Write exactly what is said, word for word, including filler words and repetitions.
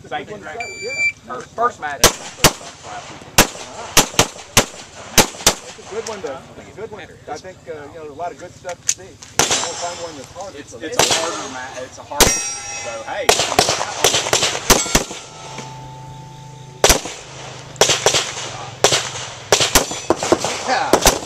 Sanctioned match. Yeah. First, first match. It's a good one to, it's a good one. I think, uh, you know, a lot of good stuff to see. We'll find one that's harder. It's, it's a harder match. It's a hard one. So, hey. Yeah.